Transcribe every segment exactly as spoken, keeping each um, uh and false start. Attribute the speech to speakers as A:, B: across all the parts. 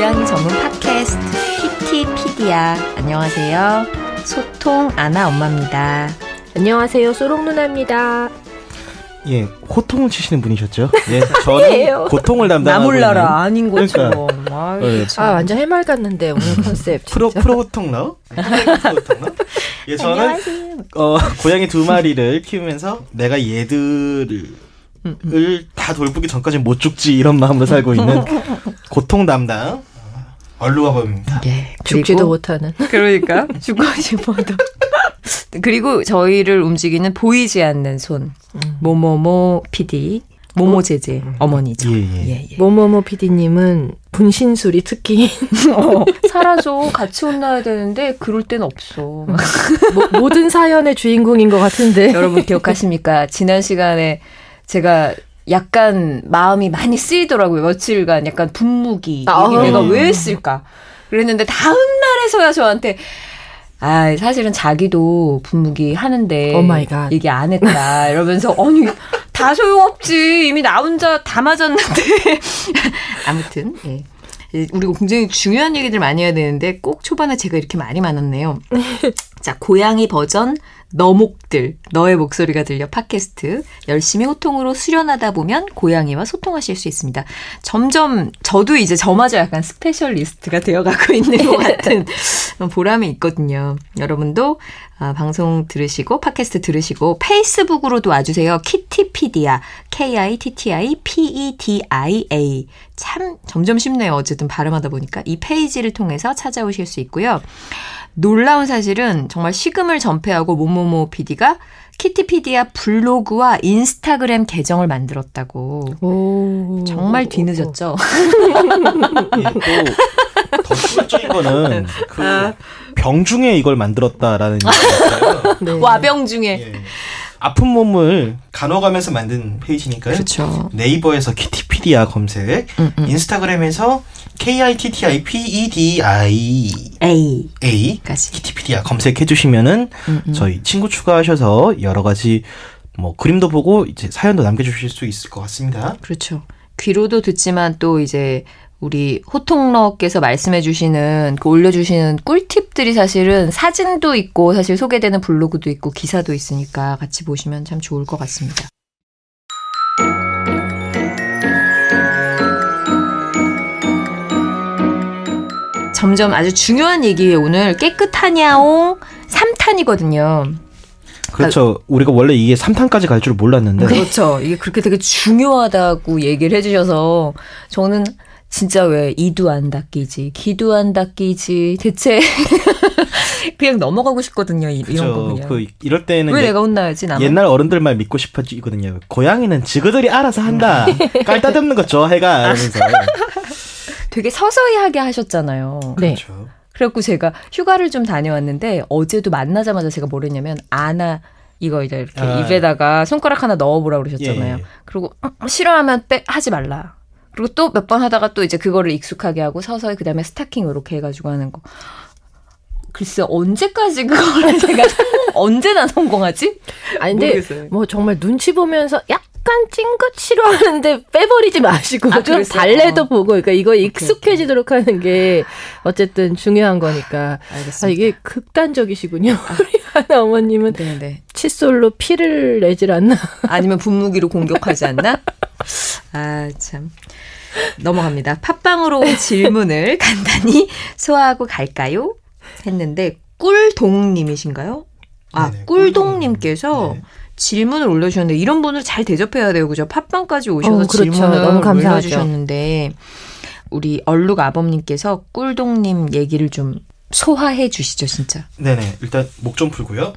A: 의견 전문 팟캐스트 피티피디아. 안녕하세요. 소통 아나 엄마입니다.
B: 안녕하세요. 소롱 누나입니다.
C: 예, 호통을 치시는 분이셨죠? 예, 저는 고통을 담당하고 있는.
A: 나몰라라 아닌 것처럼.
C: 그러니까.
A: 아,
C: 네.
B: 아, 완전 해맑았는데 오늘 컨셉.
C: 프로 프로 호통러? 프로 호통러? 예, 저는 어, 고양이 두 마리를 키우면서 내가 얘들을 음, 음. 을 다 돌보기 전까지 못 죽지 이런 마음으로 살고 있는 고통 담당 얼루가범입니다.
A: 예,
B: 죽지도 못하는.
A: 그러니까 죽고 싶어도. 그리고 저희를 움직이는 보이지 않는 손 음. 모모모 피디 모모제제 음. 어머니죠. 예, 예.
B: 예, 예. 모모모 피디님은 분신술이 특기인.
A: 어, 사라져. 같이 혼나야 되는데 그럴 땐 없어.
B: 뭐, 모든 사연의 주인공인 것 같은데.
A: 여러분 기억하십니까? 지난 시간에 제가 약간 마음이 많이 쓰이더라고요. 며칠간 약간 분무기. 이게 아, 내가 왜 했을까? 그랬는데 다음 날에서야 저한테 아, 사실은 자기도 분무기 하는데
B: 오 마이 갓.
A: 얘기 안 했다 이러면서 아니 다 소용없지. 이미 나 혼자 다 맞았는데. 아무튼 예. 우리가 굉장히 중요한 얘기들 많이 해야 되는데 꼭 초반에 제가 이렇게 말이 많았네요. 자, 고양이 버전 너목들, 너의 목소리가 들려 팟캐스트. 열심히 호통으로 수련하다 보면 고양이와 소통하실 수 있습니다. 점점 저도 이제 저마저 약간 스페셜리스트가 되어가고 있는 것 같은 보람이 있거든요. 여러분도 아, 방송 들으시고 팟캐스트 들으시고 페이스북으로도 와주세요. 키티피디아, 케이 아이 티 티 아이 피 이 디 아이 에이. 참 점점 쉽네요. 어쨌든 발음하다 보니까 이 페이지를 통해서 찾아오실 수 있고요. 놀라운 사실은 정말 식음을 전폐하고 모모모 피디가 키티피디아 블로그와 인스타그램 계정을 만들었다고. 오, 정말 뒤늦었죠.
C: 예, 또 더 충격적인 거는 그 아. 병중에 이걸 만들었다라는 얘기였어요.
A: 네. 와병 중에.
C: 예. 아픈 몸을 간호가면서 만든 페이지니까요.
A: 그렇죠.
C: 네이버에서 키티피디아 검색, 음, 음. 인스타그램에서 케이 아이 티 티 아이 피 이 디 아이 에이 키티피디아 검색해 주시면은 음, 음. 저희 친구 추가하셔서 여러 가지 뭐 그림도 보고 이제 사연도 남겨주실 수 있을 것 같습니다.
A: 그렇죠. 귀로도 듣지만 또 이제 우리 호통러께서 말씀해 주시는 그 올려주시는 꿀팁들이 사실은 사진도 있고 사실 소개되는 블로그도 있고 기사도 있으니까 같이 보시면 참 좋을 것 같습니다. 점점 아주 중요한 얘기에 오늘 깨끗하냐옹 삼 탄이거든요.
C: 그렇죠. 우리가 원래 이게 삼 탄까지 갈 줄 몰랐는데.
A: 그렇죠. 이게 그렇게 되게 중요하다고 얘기를 해주셔서 저는 진짜 왜 이도 안 닦이지, 귀도 안 닦이지, 대체 그냥 넘어가고 싶거든요. 이, 이런 거 그냥.
C: 그 이럴 때는
A: 왜 내가 혼나야지 나만.
C: 옛날 어른들 말 믿고 싶어지거든요. 고양이는 지그들이 알아서 한다. 깔따듬는 거 좋아해가 이러면서.
A: 되게 서서히 하게 하셨잖아요.
B: 네.
C: 그렇죠.
A: 그래갖고 제가 휴가를 좀 다녀왔는데 어제도 만나자마자 제가 뭘 했냐면 아나 이거 이제 이렇게 아, 입에다가 손가락 하나 넣어보라고 그러셨잖아요. 예, 예. 그리고 싫어하면 빼 하지 말라. 그리고 또 몇 번 하다가 또 이제 그거를 익숙하게 하고 서서히 그다음에 스타킹 이렇게 해가지고 하는 거. 글쎄 언제까지 그거를 제가 언제나 성공하지?
B: 아니 근데 모르겠어요. 뭐 정말 눈치 보면서 약간 찐것 싫어하는데 빼버리지 마시고 아, 좀 달래도 어. 보고 그러니까 이거 익숙해지도록 오케이. 하는 게 어쨌든 중요한 거니까.
A: 알겠습니다.
B: 아, 이게 극단적이시군요. 우리 하나 어머님은 네네. 칫솔로 피를 내질 않나?
A: 아니면 분무기로 공격하지 않나? 아 참. 넘어갑니다. 팟빵으로 온 질문을 간단히 소화하고 갈까요? 했는데 꿀동님이신가요? 아, 네네, 꿀동님께서 네. 질문을 올려주셨는데 이런 분을 잘 대접해야 돼요. 그죠? 팟빵까지 오셔서 어, 그렇죠. 질문을 너무 감사하죠. 올려주셨는데 우리 얼룩아범님께서 꿀동님 얘기를 좀 소화해 주시죠. 진짜.
C: 네네. 일단 목 좀 풀고요.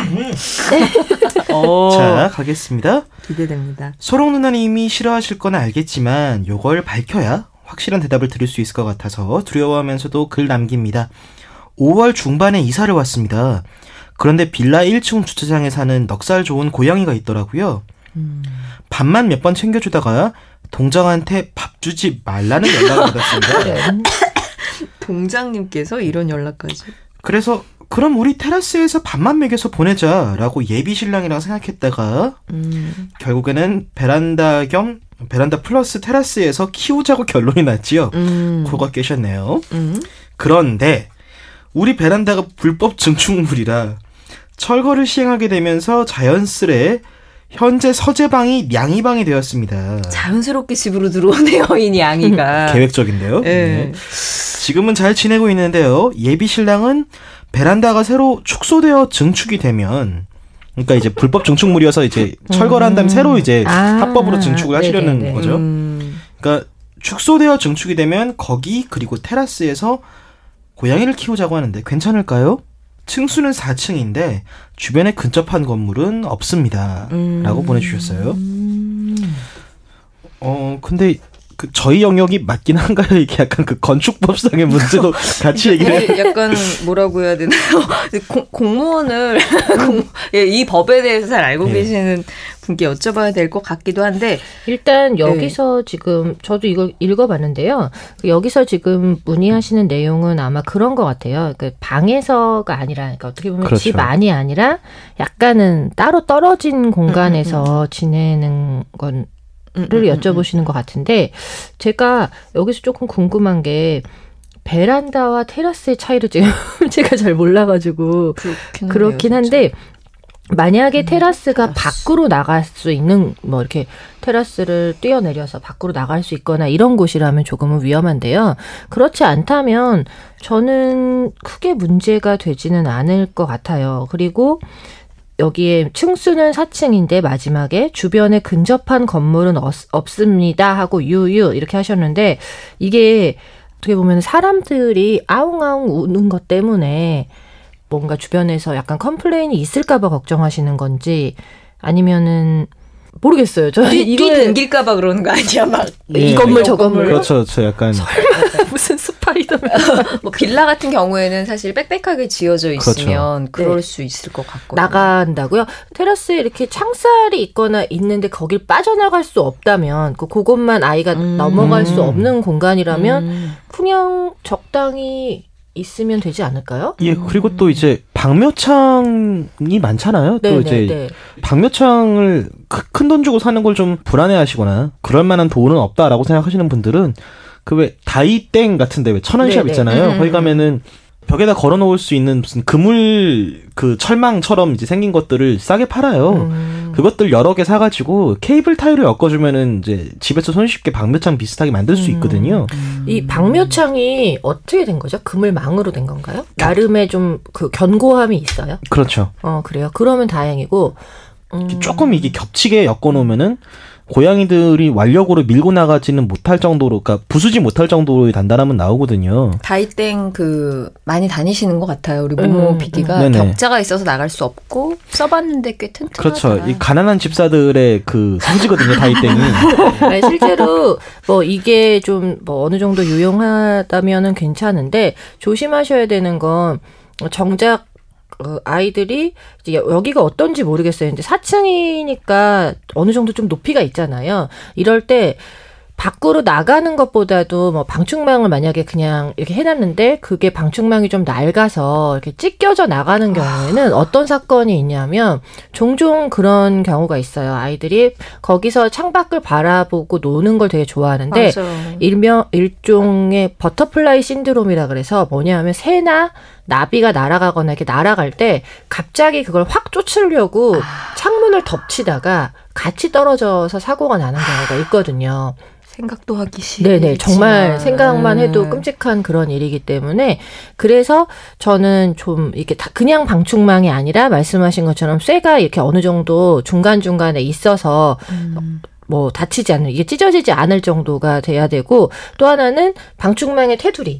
C: 자, 가겠습니다.
A: 기대됩니다.
C: 소롱 누나님이 싫어하실 건 알겠지만 요걸 밝혀야 확실한 대답을 드릴 수 있을 것 같아서 두려워하면서도 글 남깁니다. 오월 중반에 이사를 왔습니다. 그런데 빌라 일 층 주차장에 사는 넉살 좋은 고양이가 있더라고요. 음. 밥만 몇 번 챙겨주다가 동장한테 밥 주지 말라는 연락을 받았습니다.
A: 동장님께서 이런 연락까지.
C: 그래서 그럼 우리 테라스에서 밥만 먹여서 보내자라고 예비 신랑이랑 생각했다가 음. 결국에는 베란다 겸 베란다 플러스 테라스에서 키우자고 결론이 났지요. 음. 코가 깨셨네요. 음. 그런데 우리 베란다가 불법 증축물이라 철거를 시행하게 되면서 자연스레 현재 서재방이 냥이방이 되었습니다.
A: 자연스럽게 집으로 들어오네요, 이 냥이가.
C: 계획적인데요. 네. 네. 지금은 잘 지내고 있는데요. 예비 신랑은 베란다가 새로 축소되어 증축이 되면, 그러니까 이제 불법 증축물이어서 이제 철거를 한 다음에 새로 이제 아, 합법으로 증축을 하시려는 네네네. 거죠. 음. 그러니까 축소되어 증축이 되면 거기 그리고 테라스에서 고양이를 키우자고 하는데 괜찮을까요? 층수는 사 층인데 주변에 근접한 건물은 없습니다. 음. 라고 보내주셨어요. 음. 어 근데 그 저희 영역이 맞긴 한가요? 이게 약간 그 건축법상의 문제도 같이 얘기를.
A: 약간 뭐라고 해야 되나요? 공, 공무원을 이 법에 대해서 잘 알고 네. 계시는 분께 여쭤봐야 될 것 같기도 한데
B: 일단 여기서 네. 지금 저도 이걸 읽어봤는데요. 여기서 지금 문의하시는 내용은 아마 그런 것 같아요. 그러니까 방에서가 아니라 그러니까 어떻게 보면 그렇죠. 집 안이 아니라 약간은 따로 떨어진 공간에서 음, 음, 음. 지내는 건. 를 여쭤보시는 것 같은데 제가 여기서 조금 궁금한 게 베란다와 테라스의 차이를 지금 제가 잘 몰라가지고 그렇긴, 그렇긴 한데 만약에 음, 테라스가 테라스. 밖으로 나갈 수 있는 뭐 이렇게 테라스를 뛰어내려서 밖으로 나갈 수 있거나 이런 곳이라면 조금은 위험한데요. 그렇지 않다면 저는 크게 문제가 되지는 않을 것 같아요. 그리고 여기에 층수는 사 층인데 마지막에 주변에 근접한 건물은 없, 없습니다 하고 유유 이렇게 하셨는데 이게 어떻게 보면 사람들이 아웅아웅 우는 것 때문에 뭔가 주변에서 약간 컴플레인이 있을까 봐 걱정하시는 건지 아니면은 모르겠어요. 저
A: 이게 댕길까봐 그러는 거 아니야? 막 이
C: 네.
A: 건물 저 건물.
C: 그렇죠. 저 약간
B: 설마 무슨 스파이더맨.
A: 뭐 빌라 같은 경우에는 사실 빽빽하게 지어져 있으면 그렇죠. 그럴 네. 수 있을 것 같거든요.
B: 나간다고요? 테라스에 이렇게 창살이 있거나 있는데 거길 빠져나갈 수 없다면 그 그것만 아이가 음. 넘어갈 수 없는 공간이라면 음. 그냥 적당히 있으면 되지 않을까요?
C: 예, 그리고 또 이제 방묘창이 많잖아요. 또 이제 네. 방묘창을 큰 돈 주고 사는 걸 좀 불안해하시거나 그럴 만한 돈은 없다라고 생각하시는 분들은 그 왜 다이땡 같은데 왜 천원샵 네네. 있잖아요. 음. 거기 가면은 벽에다 걸어놓을 수 있는 무슨 그물 그 철망처럼 이제 생긴 것들을 싸게 팔아요. 음. 그것들 여러 개 사가지고 케이블 타이로 엮어주면은 이제 집에서 손쉽게 방묘창 비슷하게 만들 수 있거든요.
B: 음. 이 방묘창이 어떻게 된 거죠? 그물망으로 된 건가요? 나름의 좀 그 견고함이 있어요?
C: 그렇죠.
B: 어 그래요. 그러면 다행이고
C: 음. 조금 이게 겹치게 엮어놓으면은. 고양이들이 완력으로 밀고 나가지는 못할 정도로, 그러니까 부수지 못할 정도로의 단단함은 나오거든요.
A: 다이땡 그 많이 다니시는 것 같아요. 우리 모모 음, 피디가 음. 격자가 있어서 나갈 수 없고 써봤는데 꽤 튼튼하다.
C: 그렇죠. 이 가난한 집사들의 그 성지거든요. 다이땡이.
B: 네, 실제로 뭐 이게 좀 뭐 어느 정도 유용하다면은 괜찮은데 조심하셔야 되는 건 정작 어, 아이들이 이제 여기가 어떤지 모르겠어요. 근데 사 층이니까 어느 정도 좀 높이가 있잖아요. 이럴 때 밖으로 나가는 것보다도 뭐 방충망을 만약에 그냥 이렇게 해놨는데 그게 방충망이 좀 낡아서 이렇게 찢겨져 나가는 경우에는 어떤 사건이 있냐면 종종 그런 경우가 있어요. 아이들이 거기서 창밖을 바라보고 노는 걸 되게 좋아하는데 일명 일종의 버터플라이 신드롬이라 그래서 뭐냐면 새나 나비가 날아가거나 이렇게 날아갈 때 갑자기 그걸 확 쫓으려고 아. 창문을 덮치다가 같이 떨어져서 사고가 나는 경우가 있거든요.
A: 생각도 하기 싫어.
B: 네네. 정말 생각만 해도 끔찍한 그런 일이기 때문에 그래서 저는 좀 이렇게 다 그냥 방충망이 아니라 말씀하신 것처럼 쇠가 이렇게 어느 정도 중간중간에 있어서 음. 뭐 다치지 않는 이게 찢어지지 않을 정도가 돼야 되고 또 하나는 방충망의 테두리.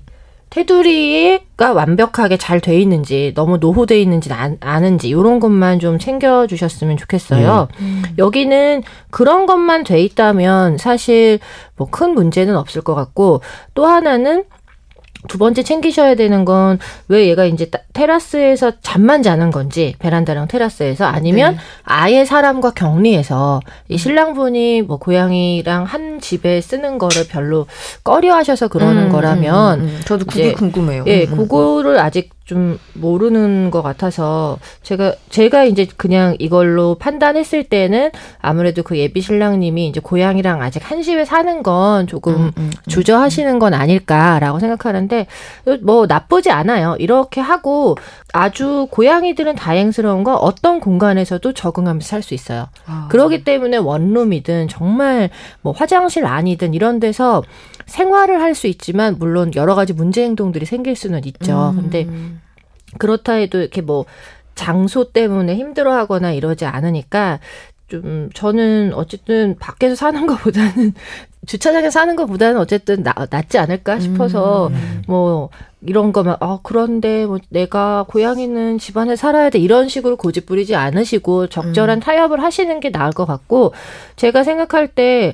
B: 테두리가 완벽하게 잘 돼 있는지 너무 노후돼 있는지 안, 아는지 이런 것만 좀 챙겨주셨으면 좋겠어요. 음. 여기는 그런 것만 돼 있다면 사실 뭐 큰 문제는 없을 것 같고 또 하나는 두 번째 챙기셔야 되는 건 왜 얘가 이제 테라스에서 잠만 자는 건지 베란다랑 테라스에서 아니면 네. 아예 사람과 격리해서 이 신랑분이 뭐 고양이랑 한 집에 쓰는 거를 별로 꺼려하셔서 그러는
A: 음,
B: 거라면
A: 음, 음. 저도 그게 궁금해요.
B: 예, 음, 그거를 아직 좀 모르는 것 같아서 제가 제가 이제 그냥 이걸로 판단했을 때는 아무래도 그 예비 신랑님이 이제 고양이랑 아직 한 집에 사는 건 조금 음, 음, 주저하시는 건 아닐까라고 생각하는데 뭐 나쁘지 않아요. 이렇게 하고 아주 고양이들은 다행스러운 건 어떤 공간에서도 적응하면서 살 수 있어요. 아. 그렇기 때문에 원룸이든 정말 뭐 화장실 안이든 이런 데서 생활을 할 수 있지만 물론 여러 가지 문제 행동들이 생길 수는 있죠. 음. 근데 그렇다 해도 이렇게 뭐 장소 때문에 힘들어하거나 이러지 않으니까 좀 저는 어쨌든 밖에서 사는 것보다는 주차장에 사는 것보다는 어쨌든 나, 낫지 않을까 싶어서 음. 뭐 이런 거면 아 그런데 뭐 내가 고양이는 집안에 살아야 돼 이런 식으로 고집 부리지 않으시고 적절한 음. 타협을 하시는 게 나을 것 같고 제가 생각할 때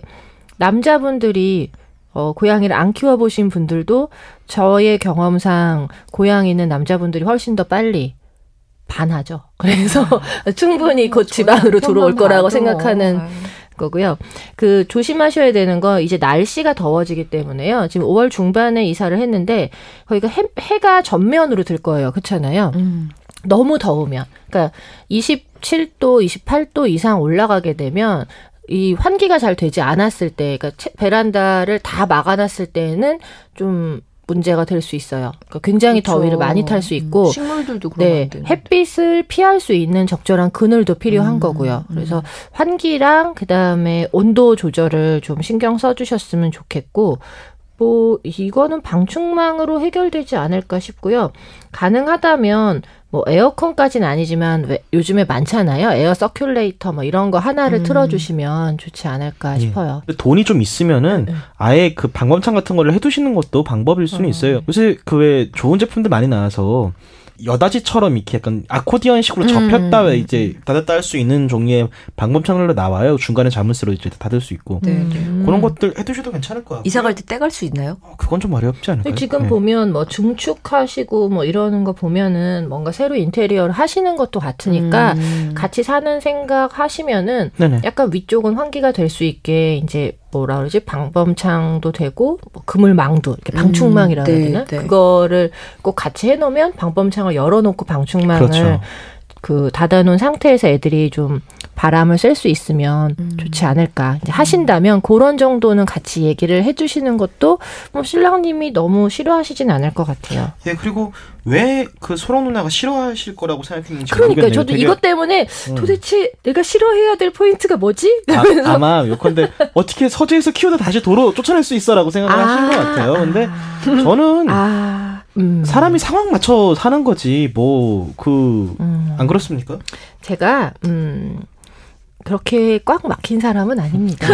B: 남자분들이 어, 고양이를 안 키워보신 분들도 저의 경험상 고양이는 남자분들이 훨씬 더 빨리 반하죠. 그래서 아, 충분히 곧 집안으로 들어올 거라고 생각하는 아유. 거고요. 그 조심하셔야 되는 건 이제 날씨가 더워지기 때문에요. 지금 오월 중반에 이사를 했는데 거기가 해, 해가 전면으로 들 거예요. 그렇잖아요. 음. 너무 더우면. 그러니까 이십칠 도, 이십팔 도 이상 올라가게 되면 이 환기가 잘 되지 않았을 때, 그러니까 베란다를 다 막아놨을 때는 좀 문제가 될 수 있어요. 그러니까 굉장히 그렇죠. 더위를 많이 탈 수 있고,
A: 음, 식물들도 그러면
B: 네, 햇빛을 피할 수 있는 적절한 그늘도 필요한 음, 거고요. 그래서 음. 환기랑 그 다음에 온도 조절을 좀 신경 써주셨으면 좋겠고, 뭐 이거는 방충망으로 해결되지 않을까 싶고요. 가능하다면 뭐 에어컨까지는 아니지만 왜 요즘에 많잖아요. 에어 서큘레이터 뭐 이런 거 하나를 음. 틀어주시면 좋지 않을까 싶어요.
C: 예. 돈이 좀 있으면은 네. 아예 그 방범창 같은 거를 해두시는 것도 방법일 수는 어. 있어요. 요새 그 왜 좋은 제품들 많이 나와서 여다지처럼 이렇게 약간 아코디언식으로 접혔다 음. 이제 닫았다 할 수 있는 종류의 방범창으로 나와요. 중간에 자물쇠로 이제 닫을 수 있고 네. 음. 그런 것들 해두셔도 괜찮을 것 같아요.
A: 이사 갈 때 떼갈 수 있나요?
C: 어, 그건 좀 어렵지 않을까요?
B: 지금
C: 네.
B: 보면 뭐 중축하시고 뭐 이러는 거 보면은 뭔가 새로 인테리어를 하시는 것도 같으니까 음. 같이 사는 생각 하시면은 네네. 약간 위쪽은 환기가 될 수 있게 이제 뭐라 그러지 방범창도 되고 뭐 그물망도 이렇게 방충망이라고 음, 네, 해야 되나? 네. 그거를 꼭 같이 해놓으면 방범창을 열어놓고 방충망을 그렇죠. 그 닫아놓은 상태에서 애들이 좀 바람을 쐴 수 있으면 음. 좋지 않을까. 이제 하신다면 그런 정도는 같이 얘기를 해주시는 것도 뭐 신랑님이 너무 싫어하시진 않을 것 같아요.
C: 예, 그리고 왜 그 소랑 누나가 싫어하실 거라고 생각했는지
B: 그러니까
C: 모르겠네요.
B: 저도 되게... 이것 때문에 도대체 음. 내가 싫어해야 될 포인트가 뭐지?
C: 아, 아마 요컨대 어떻게 서재에서 키우다 다시 도로 쫓아낼 수 있어라고 생각을 아. 하신 것 같아요. 근데 저는 아. 음. 사람이 상황 맞춰 사는 거지 뭐 그 안 음. 그렇습니까?
B: 제가 음. 그렇게 꽉 막힌 사람은 아닙니다.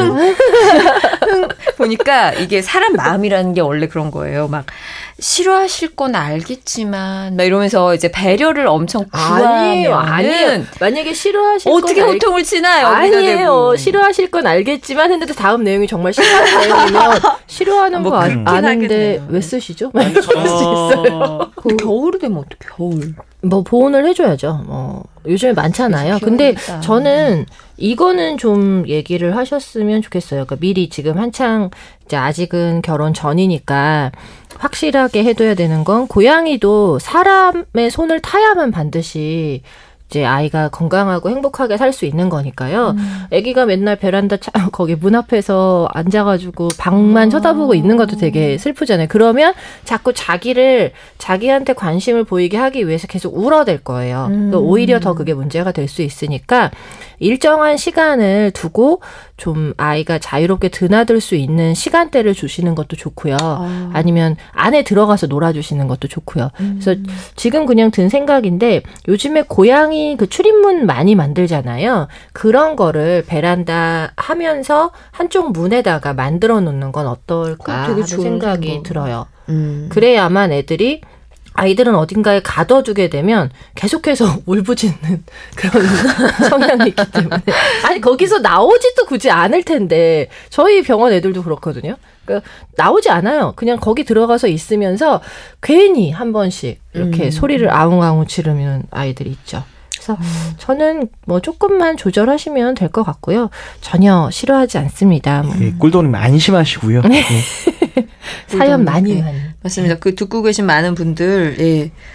A: 보니까 이게 사람 마음이라는 게 원래 그런 거예요. 막 싫어하실 건 알겠지만 막 이러면서 이제 배려를 엄청 구하면
B: 아니에요. 만약에 싫어하실
A: 어떻게
B: 건
A: 호통을 치나요?
B: 아니에요. 되고. 싫어하실 건 알겠지만 했는데 다음 내용이 정말 싫어하는 내용이면 싫어하는 뭐 거 아는데 왜 쓰시죠? 말 쓸 수 있어요.
A: 그 겨울이 되면 어떡해? 겨울.
B: 뭐 보온을 해줘야죠. 뭐 요즘에 많잖아요. 근데 저는 이거는 좀 얘기를 하셨으면 좋겠어요. 그러니까 미리 지금 한창 이제 아직은 결혼 전이니까 확실하게 해둬야 되는 건 고양이도 사람의 손을 타야만 반드시 이제 아이가 건강하고 행복하게 살 수 있는 거니까요. 음. 아기가 맨날 베란다 차, 거기 문 앞에서 앉아가지고 방만 어. 쳐다보고 있는 것도 되게 슬프잖아요. 그러면 자꾸 자기를 자기한테 관심을 보이게 하기 위해서 계속 울어댈 거예요. 음. 오히려 더 그게 문제가 될 수 있으니까 일정한 시간을 두고 좀 아이가 자유롭게 드나들 수 있는 시간대를 주시는 것도 좋고요. 어. 아니면 안에 들어가서 놀아주시는 것도 좋고요. 음. 그래서 지금 그냥 든 생각인데 요즘에 고양이 그 출입문 많이 만들잖아요. 그런 거를 베란다 하면서 한쪽 문에다가 만들어 놓는 건 어떨까 하는 생각이 생각. 들어요. 음. 그래야만 애들이 아이들은 어딘가에 가둬두게 되면 계속해서 울부짖는 그런 성향이 있기 때문에 아니 거기서 나오지도 굳이 않을 텐데 저희 병원 애들도 그렇거든요. 그러니까 나오지 않아요. 그냥 거기 들어가서 있으면서 괜히 한 번씩 이렇게 음. 소리를 아웅아웅 지르는 아이들이 있죠. 그래서 음. 저는 뭐 조금만 조절하시면 될 것 같고요. 전혀 싫어하지 않습니다. 뭐.
C: 예, 꿀도님 안심하시고요. 네.
B: 사연 많이 많이.
A: 맞습니다. 그 듣고 계신 많은 분들, 예.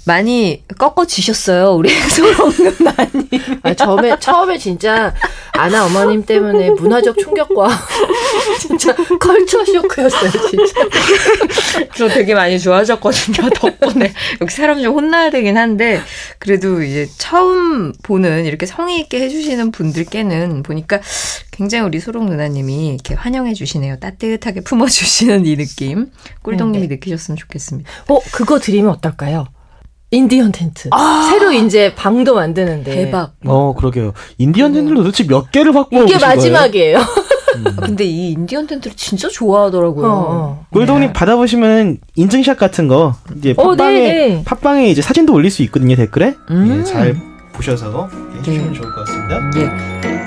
A: 많이 꺾어지셨어요. 우리 소롱 누나님.
B: 아, 처음에, 처음에 진짜 아나 어머님 때문에 문화적 충격과 진짜 컬처 쇼크였어요, 진짜.
A: 저 되게 많이 좋아졌거든요, 덕분에. 역시 사람 좀 혼나야 되긴 한데, 그래도 이제 처음 보는 이렇게 성의 있게 해주시는 분들께는 보니까 굉장히 우리 소롱 누나님이 이렇게 환영해 주시네요. 따뜻하게 품어주시는 이 느낌. 꿀동님이 네. 느끼셨으면 좋겠습니다.
B: 어, 그거 드리면 어떨까요? 인디언 텐트.
A: 아~
B: 새로 이제 방도 만드는데.
A: 대박.
C: 어, 그러게요. 인디언 텐트를 도대체 몇 개를 확보하고
B: 이게 마지막이에요.
A: 음. 근데 이 인디언 텐트를 진짜 좋아하더라고요. 어.
C: 꿀동님 네. 받아보시면 인증샷 같은 거 이제 팟빵에 어, 팟빵에 이제 사진도 올릴 수 있거든요, 댓글에. 음. 예, 잘 보셔서 해주시면 네. 좋을 것 같습니다. 네.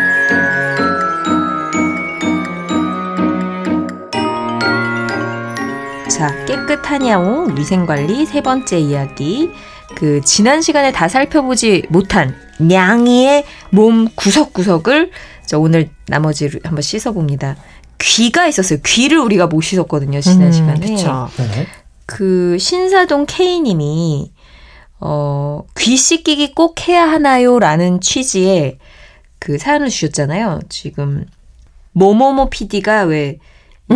A: 자, 깨끗한 야옹 위생관리 세 번째 이야기. 그 지난 시간에 다 살펴보지 못한 냥이의 몸 구석구석을 저 오늘 나머지를 한번 씻어봅니다. 귀가 있었어요. 귀를 우리가 못 씻었거든요, 지난 음, 시간에.
B: 그쵸. 네.
A: 그 신사동 K님이 어, 귀 씻기기 꼭 해야 하나요?라는 취지의 그 사연을 주셨잖아요. 지금 모모모 피디가 왜 이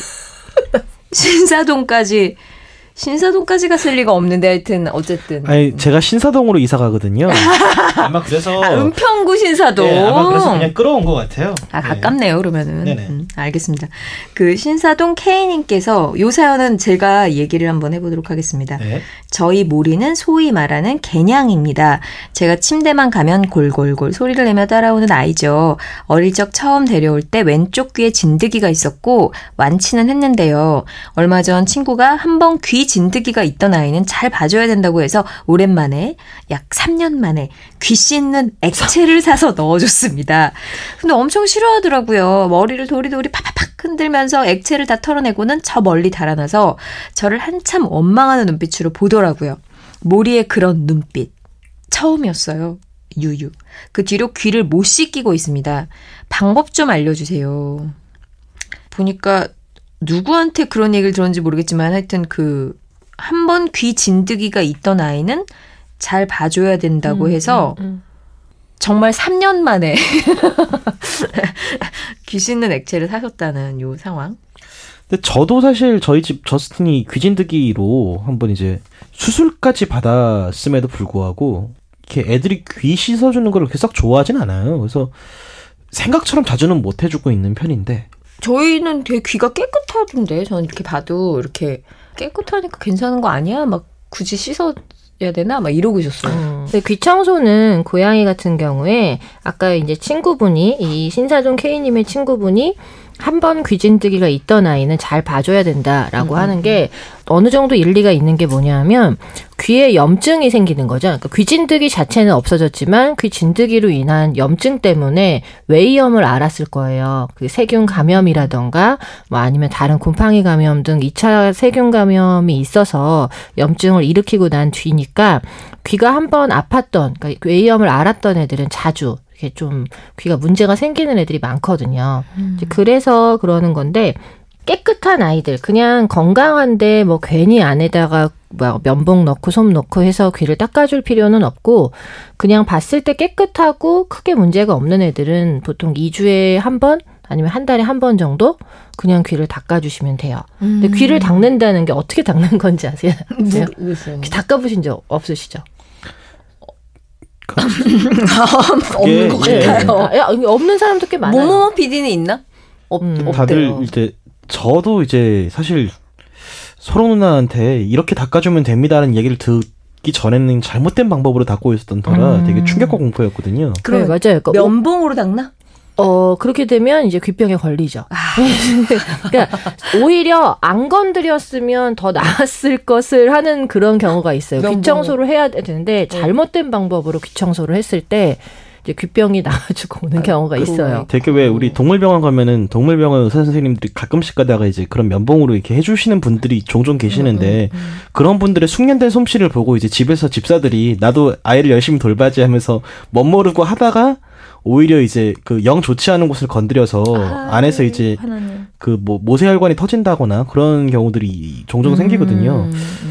A: 신사동까지 신사동까지 갔을 리가 없는데 하여튼 어쨌든
C: 아니 제가 신사동으로 이사 가거든요. 아마 그래서
A: 아, 은평구 신사동.
C: 네, 아마 그래서 그냥 끌어온 것 같아요.
A: 아 가깝네요. 그러면은 음, 알겠습니다. 그 신사동 K님께서 요 사연은 제가 얘기를 한번 해보도록 하겠습니다. 네. 저희 모리는 소위 말하는 개냥입니다. 제가 침대만 가면 골골골 소리를 내며 따라오는 아이죠. 어릴 적 처음 데려올 때 왼쪽 귀에 진드기가 있었고 완치는 했는데요. 얼마 전 친구가 한번 귀 진드기가 있던 아이는 잘 봐줘야 된다고 해서 오랜만에 약 삼 년 만에 귀 씻는 액체를 사서 넣어줬습니다. 근데 엄청 싫어하더라고요. 머리를 도리도리 팍팍팍 흔들면서 액체를 다 털어내고는 저 멀리 달아나서 저를 한참 원망하는 눈빛으로 보더라고요. 모리의 그런 눈빛 처음이었어요. 유유. 그 뒤로 귀를 못 씻기고 있습니다. 방법 좀 알려주세요. 보니까 누구한테 그런 얘기를 들었는지 모르겠지만 하여튼 그 한 번 귀 진드기가 있던 아이는 잘 봐줘야 된다고 음, 해서 음, 음. 정말 삼 년 만에 귀 씻는 액체를 사셨다는 요 상황.
C: 근데 저도 사실 저희 집 저스틴이 귀 진드기로 한번 이제 수술까지 받았음에도 불구하고 이렇게 애들이 귀 씻어주는 걸 그렇게 썩 좋아하진 않아요. 그래서 생각처럼 자주는 못 해주고 있는 편인데.
A: 저희는 되게 귀가 깨끗하던데 저는 이렇게 봐도 이렇게 깨끗하니까 괜찮은 거 아니야? 막 굳이 씻어야 되나? 막 이러고 있었어요.
B: 음. 근데 귀 청소는 고양이 같은 경우에 아까 이제 친구분이 이 신사동 K님의 친구분이 한 번 귀진드기가 있던 아이는 잘 봐줘야 된다라고 음. 하는 게 어느 정도 일리가 있는 게 뭐냐면 귀에 염증이 생기는 거죠. 그러니까 귀진드기 자체는 없어졌지만 귀진드기로 인한 염증 때문에 외이염을 앓았을 거예요. 그 세균 감염이라던가 뭐 아니면 다른 곰팡이 감염 등 이 차 세균 감염이 있어서 염증을 일으키고 난 뒤니까 귀가 한 번 아팠던 그러니까 외이염을 앓았던 애들은 자주 좀 귀가 문제가 생기는 애들이 많거든요. 음. 그래서 그러는 건데 깨끗한 아이들 그냥 건강한데 뭐 괜히 안에다가 뭐 면봉 넣고 솜 넣고 해서 귀를 닦아줄 필요는 없고 그냥 봤을 때 깨끗하고 크게 문제가 없는 애들은 보통 이 주에 한 번 아니면 한 달에 한 번 정도 그냥 귀를 닦아주시면 돼요. 음. 근데 귀를 닦는다는 게 어떻게 닦는 건지 아세요?
A: 모르겠어요.
B: 귀 닦아보신 적 없으시죠?
A: 없는 것 같아요.
B: 예. 야, 없는 사람도 꽤 많아요.
A: 모모 피디는 있나? 없,
C: 음, 다들 이제 저도 이제 사실 소롱 누나한테 이렇게 닦아주면 됩니다라는 얘기를 듣기 전에는 잘못된 방법으로 닦고 있었던 터라 음. 되게 충격과 공포였거든요.
B: 그래 네, 맞아요. 그러니까
A: 면봉으로 닦나?
B: 어, 그렇게 되면 이제 귀병에 걸리죠. 아. 그러니까 오히려 안 건드렸으면 더 나았을 것을 하는 그런 경우가 있어요. 귀 청소를 해야 되는데 잘못된 방법으로 귀 청소를 했을 때 이제 귀병이 나가지고 오는 아, 경우가 그러네. 있어요.
C: 되게 왜 우리 동물병원 가면은 동물병원 의사 선생님들이 가끔씩 가다가 이제 그런 면봉으로 이렇게 해주시는 분들이 종종 계시는데 음, 음, 음. 그런 분들의 숙련된 솜씨를 보고 이제 집에서 집사들이 나도 아이를 열심히 돌봐야지 하면서 멋모르고 하다가 오히려 이제 그 영 좋지 않은 곳을 건드려서 아, 안에서 이제 그 뭐 모세혈관이 터진다거나 그런 경우들이 종종 음, 생기거든요. 음.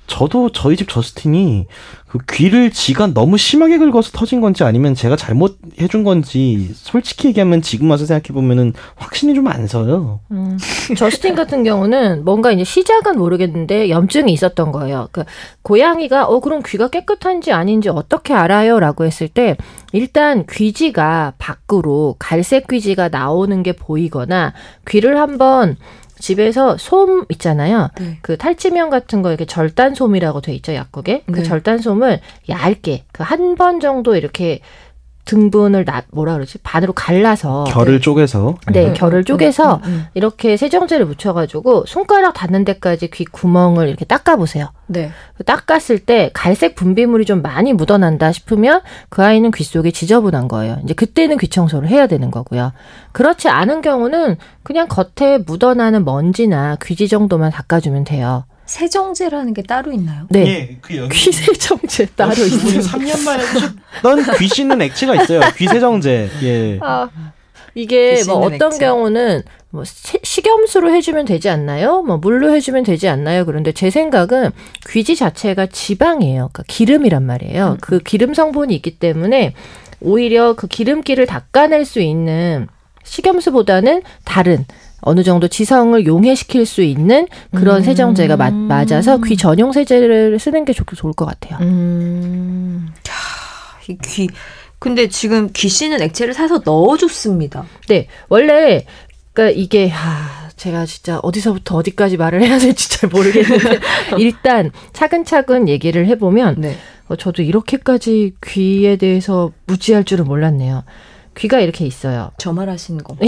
C: 저도 저희 집 저스틴이 그 귀를 지가 너무 심하게 긁어서 터진 건지 아니면 제가 잘못 해준 건지 솔직히 얘기하면 지금 와서 생각해보면은 확신이 좀 안 서요.
B: 음, 저스틴 같은 경우는 뭔가 이제 시작은 모르겠는데 염증이 있었던 거예요. 그 고양이가 어 그럼 귀가 깨끗한지 아닌지 어떻게 알아요? 라고 했을 때 일단 귀지가 밖으로 갈색 귀지가 나오는 게 보이거나 귀를 한번 집에서 솜 있잖아요. 네. 그 탈지면 같은 거 이렇게 절단솜이라고 돼 있죠, 약국에. 그 네. 절단솜을 얇게 그 한 번 정도 이렇게 등분을 나, 뭐라 그러지? 반으로 갈라서
C: 결을 네. 쪼개서
B: 네, 네. 결을 쪼개서 네. 이렇게 세정제를 묻혀가지고 손가락 닿는 데까지 귀 구멍을 이렇게 닦아보세요. 네. 닦았을 때 갈색 분비물이 좀 많이 묻어난다 싶으면 그 아이는 귀 속이 지저분한 거예요. 이제 그때는 귀 청소를 해야 되는 거고요. 그렇지 않은 경우는 그냥 겉에 묻어나는 먼지나 귀지 정도만 닦아주면 돼요.
A: 세정제라는 게 따로 있나요?
B: 네.
C: 예, 그 여기
B: 귀 세정제 따로 있어요.
C: 삼 년 만에 넌 귀 씻는 액체가 있어요. 귀 세정제. 예.
B: 아, 이게 뭐 어떤 액체. 경우는 뭐 식염수로 해주면 되지 않나요? 뭐 물로 해주면 되지 않나요? 그런데 제 생각은 귀지 자체가 지방이에요. 그러니까 기름이란 말이에요. 음. 그 기름 성분이 있기 때문에 오히려 그 기름기를 닦아낼 수 있는 식염수보다는 다른 어느 정도 지성을 용해시킬 수 있는 그런 음. 세정제가 마, 맞아서 귀 전용 세제를 쓰는 게 좋, 좋을 것 같아요.
A: 음. 이 귀. 근데 지금 귀 씻는 액체를 사서 넣어줬습니다.
B: 네. 원래, 그러니까 이게, 하, 제가 진짜 어디서부터 어디까지 말을 해야 될지 잘 모르겠는데, 일단 차근차근 얘기를 해보면, 네. 어, 저도 이렇게까지 귀에 대해서 무지할 줄은 몰랐네요. 귀가 이렇게 있어요.
A: 저 말하시는 거.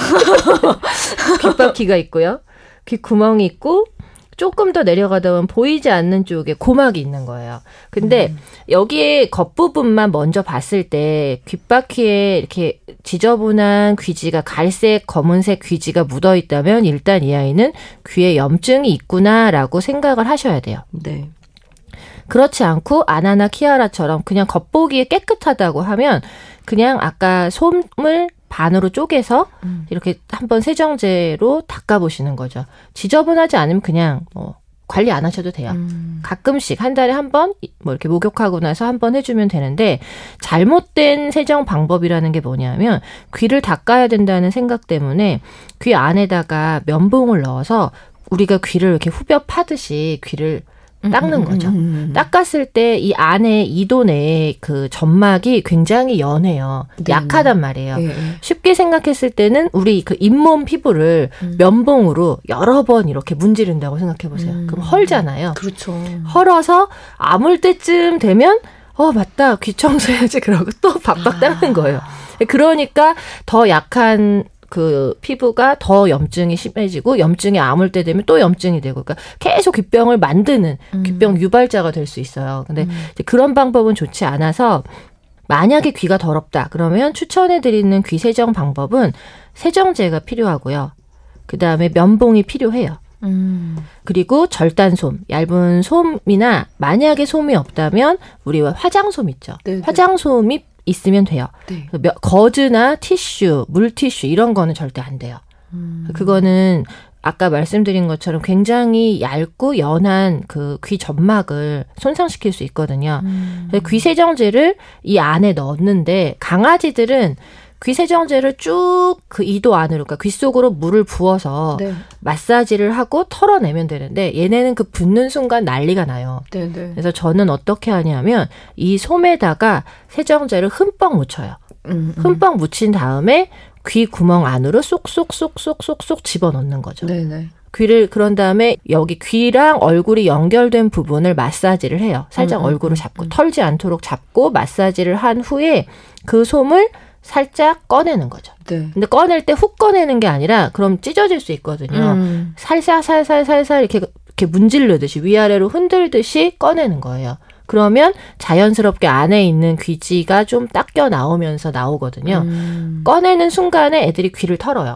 B: 귓바퀴가 있고요. 귀 구멍이 있고 조금 더 내려가다 보면 보이지 않는 쪽에 고막이 있는 거예요. 근데 음. 여기에 겉부분만 먼저 봤을 때 귓바퀴에 이렇게 지저분한 귀지가 갈색, 검은색 귀지가 묻어 있다면 일단 이 아이는 귀에 염증이 있구나라고 생각을 하셔야 돼요.
A: 네.
B: 그렇지 않고 아나나 키아라처럼 그냥 겉보기에 깨끗하다고 하면 그냥 아까 솜을 반으로 쪼개서 음. 이렇게 한번 세정제로 닦아보시는 거죠. 지저분하지 않으면 그냥 뭐 관리 안 하셔도 돼요. 음. 가끔씩 한 달에 한 번 뭐 이렇게 목욕하고 나서 한 번 해주면 되는데 잘못된 세정 방법이라는 게 뭐냐면 귀를 닦아야 된다는 생각 때문에 귀 안에다가 면봉을 넣어서 우리가 귀를 이렇게 후벼 파듯이 귀를 닦는 거죠. 음, 음, 음. 닦았을 때 이 안에 이도 내에 그 점막이 굉장히 연해요. 네, 약하단 말이에요. 네. 쉽게 생각했을 때는 우리 그 잇몸 피부를 음. 면봉으로 여러 번 이렇게 문지른다고 생각해 보세요. 음. 그럼 헐잖아요.
A: 그렇죠.
B: 헐어서 아물 때쯤 되면 어 맞다 귀 청소해야지 그러고 또 박박 닦는 거예요. 그러니까 더 약한 그 피부가 더 염증이 심해지고 염증이 아물 때 되면 또 염증이 되고 그러니까 계속 귀병을 만드는 음. 귀병 유발자가 될 수 있어요. 근데 음. 이제 그런 방법은 좋지 않아서 만약에 귀가 더럽다 그러면 추천해드리는 귀 세정 방법은 세정제가 필요하고요. 그다음에 면봉이 필요해요. 음. 그리고 절단솜, 얇은 솜이나 만약에 솜이 없다면 우리 화장솜 있죠. 네네. 화장솜이 있으면 돼요. 네. 거즈나 티슈, 물티슈 이런 거는 절대 안 돼요. 음. 그거는 아까 말씀드린 것처럼 굉장히 얇고 연한 그 귀 점막을 손상시킬 수 있거든요. 음. 귀 세정제를 이 안에 넣었는데 강아지들은 귀 세정제를 쭉 그 이도 안으로, 그러니까 귀 속으로 물을 부어서 네. 마사지를 하고 털어내면 되는데 얘네는 그 붓는 순간 난리가 나요. 네, 네. 그래서 저는 어떻게 하냐면 이 솜에다가 세정제를 흠뻑 묻혀요. 음, 음. 흠뻑 묻힌 다음에 귀 구멍 안으로 쏙쏙쏙쏙쏙쏙 집어넣는 거죠. 네, 네. 귀를 그런 다음에 여기 귀랑 얼굴이 연결된 부분을 마사지를 해요. 살짝 음, 얼굴을 잡고 음. 털지 않도록 잡고 마사지를 한 후에 그 솜을 살짝 꺼내는 거죠. 네. 근데 꺼낼 때 훅 꺼내는 게 아니라 그럼 찢어질 수 있거든요. 음. 살살 살살 살살 이렇게 이렇게 문질르듯이 위아래로 흔들듯이 꺼내는 거예요. 그러면 자연스럽게 안에 있는 귀지가 좀 닦여 나오면서 나오거든요. 음. 꺼내는 순간에 애들이 귀를 털어요.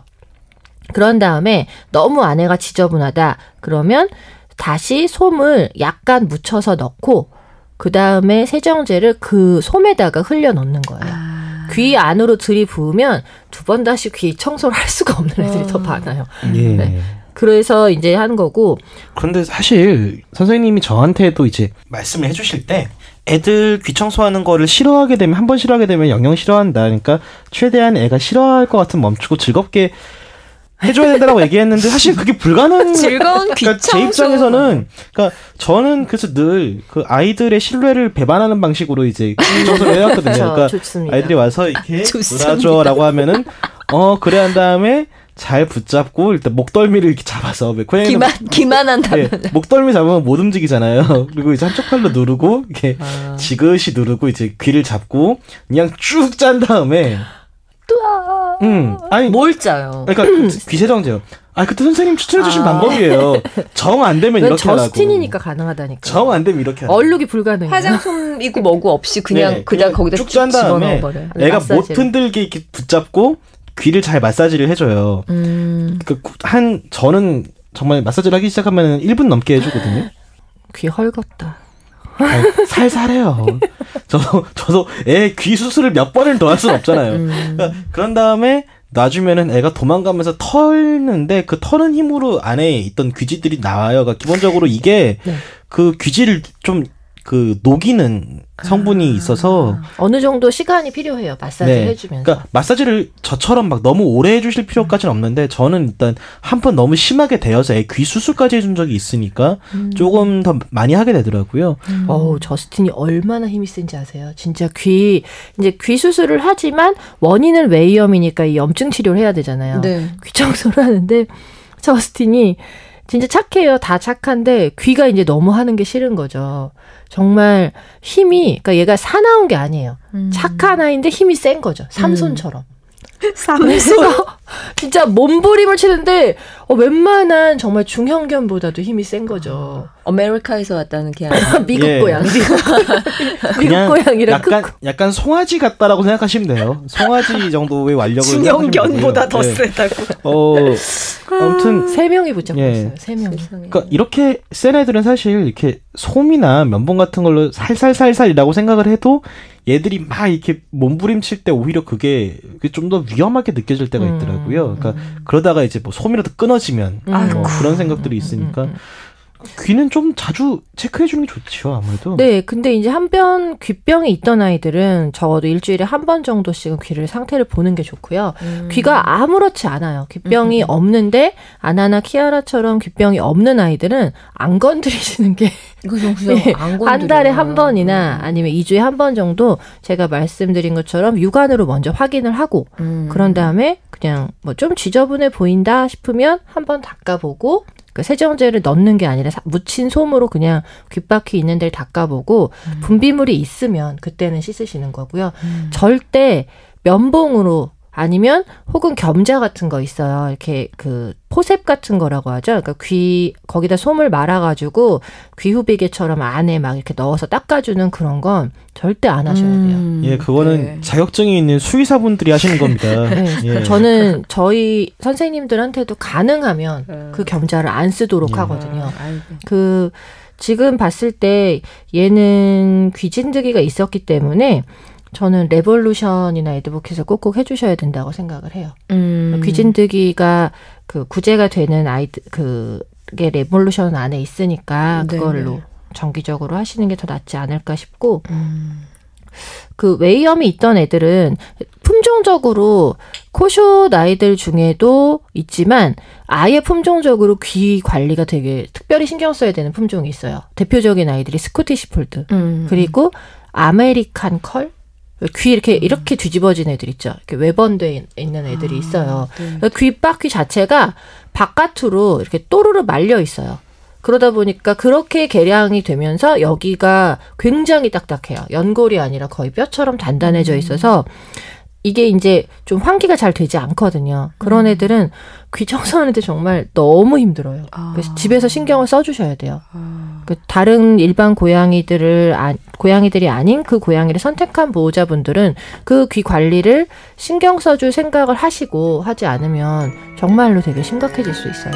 B: 그런 다음에 너무 안에가 지저분하다 그러면 다시 솜을 약간 묻혀서 넣고 그 다음에 세정제를 그 솜에다가 흘려 넣는 거예요. 아. 귀 안으로 들이부으면 두 번 다시 귀 청소를 할 수가 없는 애들이 어. 더 많아요. 예. 네. 그래서 이제 하는 거고.
C: 그런데 사실 선생님이 저한테도 이제 말씀을 해주실 때 애들 귀 청소하는 거를 싫어하게 되면 한 번 싫어하게 되면 영영 싫어한다. 그러니까 최대한 애가 싫어할 것 같으면 멈추고 즐겁게 해줘야 된다라고 얘기했는데 사실 그게 불가능.
A: 즐거운 귀 청소.
C: 그러니까 제 입장에서는 그러니까 저는 그래서 늘 그 아이들의 신뢰를 배반하는 방식으로 이제 귀 청소를 해왔거든요. 그러니까
B: 좋습니다.
C: 아이들이 와서 이렇게 놀아줘라고 하면은 어 그래 한 다음에 잘 붙잡고 일단 목덜미를 이렇게 잡아서 고양이는
A: 기만 기만한다면
C: 네, 목덜미 잡으면 못 움직이잖아요. 그리고 이제 한쪽 팔로 누르고 이렇게 아. 지그시 누르고 이제 귀를 잡고 그냥 쭉 짠 다음에 음, 아니
A: 뭘 짜요?
C: 그러니까 귀세정제요. 아 그때 선생님 추천해주신 아. 방법이에요. 정 안 되면 이렇게 하라고.
B: 저스틴이니까 가능하다니까.
C: 정 안 되면 이렇게 하라고.
B: 얼룩이 불가능해.
A: 화장솜이고 뭐고 없이 그냥
C: 네,
A: 그냥 거기다
C: 쭉 짠 다음에 애가 못 흔들게 이렇게 붙잡고 귀를 잘 마사지를 해줘요.
B: 음.
C: 그러니까 한 저는 정말 마사지를 하기 시작하면 일 분 넘게 해주거든요.
B: 귀 헐겁다.
C: 아니, 살살해요. 저도 저도 애 귀 수술을 몇 번을 더 할 수는 없잖아요.
B: 음.
C: 그러니까 그런 다음에 놔주면은 애가 도망가면서 털는데 그 터는 힘으로 안에 있던 귀지들이 나와요. 그러니까 기본적으로 이게
B: 네.
C: 그 귀지를 좀 그 녹이는 성분이 아. 있어서
B: 어느 정도 시간이 필요해요. 마사지를
C: 네.
B: 해주면서.
C: 그러니까 마사지를 저처럼 막 너무 오래 해주실 필요까지는 없는데 저는 일단 한 번 너무 심하게 되어서 애 귀 수술까지 해준 적이 있으니까 음. 조금 더 많이 하게 되더라고요.
B: 음. 어우, 저스틴이 얼마나 힘이 센지 아세요? 진짜 귀 이제 귀 수술을 하지만 원인은 외이염이니까 이 염증 치료를 해야 되잖아요.
A: 네.
B: 귀 청소를 하는데 저스틴이 진짜 착해요. 다 착한데 귀가 이제 너무 하는 게 싫은 거죠. 정말 힘이, 그러니까 얘가 사나운 게 아니에요. 음. 착한 아이인데 힘이 센 거죠. 삼손처럼. 음. 삼손. 진짜 몸부림을 치는데 어, 웬만한 정말 중형견보다도 힘이 센 거죠.
A: 아메리카에서 왔다는 게
B: 미국
C: 예.
B: 고양. 미국 고양이라
C: 약간 약간 송아지 같다라고 생각하시면 돼요. 송아지 정도의 완력을
A: 중형견보다 더
C: 네.
A: 세다고.
C: 어 아무튼
B: 세 명이 붙잡고
C: 예.
B: 있어요. 세 명이.
C: 그러니까 이렇게 센 애들은 사실 이렇게 솜이나 면봉 같은 걸로 살살살살이라고 생각을 해도 얘들이 막 이렇게 몸부림칠 때 오히려 그게 좀 더 위험하게 느껴질 때가 있더라고요. 그러니까 음. 그러다가 이제 뭐 솜이라도 끊어지면 음. 뭐 그런 생각들이 있으니까 음. 귀는 좀 자주 체크해 주는 게 좋죠, 아무래도.
B: 네, 근데 이제 한편 귀병이 있던 아이들은 적어도 일주일에 한 번 정도씩은 귀를 상태를 보는 게 좋고요. 음. 귀가 아무렇지 않아요. 귀병이 음. 없는데 아나나 키아라처럼 귀병이 없는 아이들은 안 건드리시는 게 네, 한 달에 한 번이나 아니면 이 주에 한 번 정도 제가 말씀드린 것처럼 육안으로 먼저 확인을 하고 음. 그런 다음에 그냥 뭐 좀 지저분해 보인다 싶으면 한 번 닦아보고 그 세정제를 넣는 게 아니라 묻힌 솜으로 그냥 귓바퀴 있는 데를 닦아보고 음. 분비물이 있으면 그때는 씻으시는 거고요. 음. 절대 면봉으로 아니면 혹은 겸자 같은 거 있어요. 이렇게 그 포셉 같은 거라고 하죠. 그러니까 귀 거기다 솜을 말아가지고 귀후비개처럼 안에 막 이렇게 넣어서 닦아주는 그런 건 절대 안 하셔야 돼요. 음,
C: 예, 그거는 네. 자격증이 있는 수의사분들이 하시는 겁니다.
B: 네,
C: 예.
B: 저는 저희 선생님들한테도 가능하면 음. 그 겸자를 안 쓰도록 예. 하거든요. 아, 그 지금 봤을 때 얘는 귀진드기가 있었기 때문에 저는 레볼루션이나 에드보켓을 꼭꼭 해주셔야 된다고 생각을 해요. 음. 귀진드기가 그 구제가 되는 아이들 그게 레볼루션 안에 있으니까
A: 네네.
B: 그걸로 정기적으로 하시는 게 더 낫지 않을까 싶고
A: 음.
B: 그 외이염이 있던 애들은 품종적으로 코숏 아이들 중에도 있지만 아예 품종적으로 귀 관리가 되게 특별히 신경 써야 되는 품종이 있어요. 대표적인 아이들이 스코티시 폴드 음. 그리고 아메리칸 컬 귀 이렇게 음. 이렇게 뒤집어진 애들 있죠. 이렇게 외번돼 있는 애들이 있어요. 아, 네. 그러니까 귓바퀴 자체가 바깥으로 이렇게 또르르 말려 있어요. 그러다 보니까 그렇게 개량이 되면서 여기가 굉장히 딱딱해요. 연골이 아니라 거의 뼈처럼 단단해져 있어서 이게 이제 좀 환기가 잘 되지 않거든요. 그런 애들은 귀 청소하는데 정말 너무 힘들어요. 그래서 집에서 신경을 써주셔야 돼요. 그 다른 일반 고양이들을 아, 고양이들이 아닌 그 고양이를 선택한 보호자분들은 그 귀 관리를 신경 써줄 생각을 하시고 하지 않으면 정말로 되게 심각해질 수 있어요.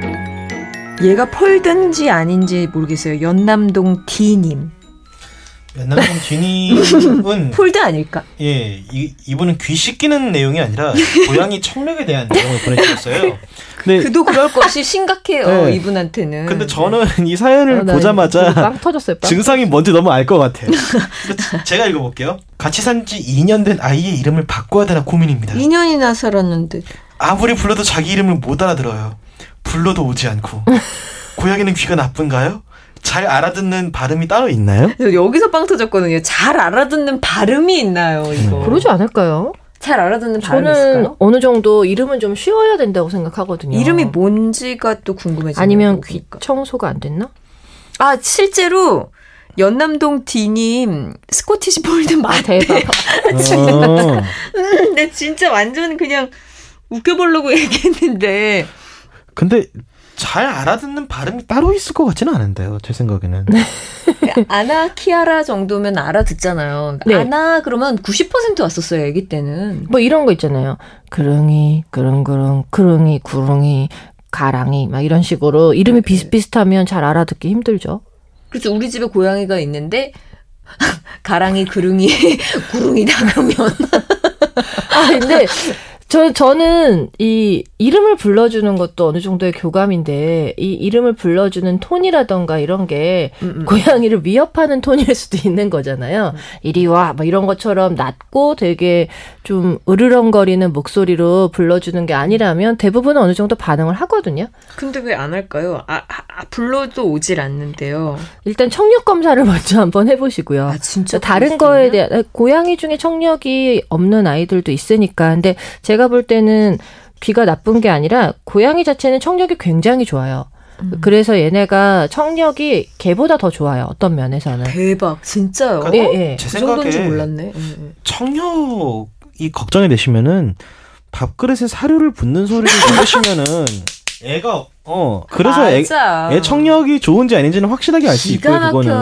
A: 얘가 폴든지 아닌지 모르겠어요. 연남동 D님.
C: 연남동 디님은
A: 폴드 아닐까?
C: 예, 이, 이분은 귀 씻기는 내용이 아니라 고양이 청력에 대한 내용을 보내주셨어요. 근데
A: 그도 그럴 것이 심각해요. 네. 이분한테는.
C: 근데 저는 네. 이 사연을 어, 보자마자
B: 빵 터졌어요. 빵.
C: 증상이 뭔지 너무 알 것 같아요. 제가 읽어볼게요. 같이 산 지 이 년 된 아이의 이름을 바꿔야 되나 고민입니다.
A: 이 년이나 살았는데.
C: 아무리 불러도 자기 이름을 못 알아들어요. 불러도 오지 않고. 고양이는 귀가 나쁜가요? 잘 알아듣는 발음이 따로 있나요?
A: 여기서 빵 터졌거든요. 잘 알아듣는 발음이 있나요? 이거.
B: 음. 그러지 않을까요?
A: 잘 알아듣는 발음이
B: 저는
A: 있을까요?
B: 어느 정도 이름은 좀 쉬워야 된다고 생각하거든요.
A: 이름이 뭔지가 또 궁금해지네요.
B: 아니면 귀 청소가 안 됐나?
A: 아 실제로 연남동 D님 스코티시 폴드 맞대. 아,
B: 대박.
A: 진짜. 나 진짜 완전 그냥 웃겨보려고 얘기했는데.
C: 근데 잘 알아듣는 발음이 따로 있을 것 같지는 않은데요. 제 생각에는.
A: 아나 키아라 정도면 알아듣잖아요.
B: 네.
A: 아나 그러면 구십 퍼센트 왔었어요. 아기 때는.
B: 뭐 이런 거 있잖아요. 그릉이 그릉그릉 그릉이 구릉이 가랑이 막 이런 식으로 이름이 네. 비슷비슷하면 잘 알아듣기 힘들죠.
A: 그렇죠. 우리 집에 고양이가 있는데 가랑이 그릉이 구릉이다 그러면.
B: 아 근데 저, 저는 이 이름을 불러주는 것도 어느 정도의 교감인데 이 이름을 불러주는 톤이라던가 이런 게 음, 음. 고양이를 위협하는 톤일 수도 있는 거잖아요. 음. 이리 와 막 이런 것처럼 낮고 되게 좀 으르렁거리는 목소리로 불러주는 게 아니라면 대부분은 어느 정도 반응을 하거든요.
A: 근데 왜 안 할까요? 아, 아 불러도 오질 않는데요.
B: 일단 청력 검사를 먼저 한번 해보시고요.
A: 아 진짜
B: 다른 거에 대한 고양이 중에 청력이 없는 아이들도 있으니까. 근데 제가 볼 때는 귀가 나쁜 게 아니라 고양이 자체는 청력이 굉장히 좋아요. 음. 그래서 얘네가 청력이 개보다 더 좋아요. 어떤 면에서는.
A: 대박. 진짜요?
C: 그러니까 예, 예. 제 생각에
A: 그 몰랐네.
C: 청력이 걱정이 되시면은 밥그릇에 사료를 붓는 소리를 들으시면은 애가 어 그래서 애, 애 청력이 좋은지 아닌지는 확실하게 알 수 있고요.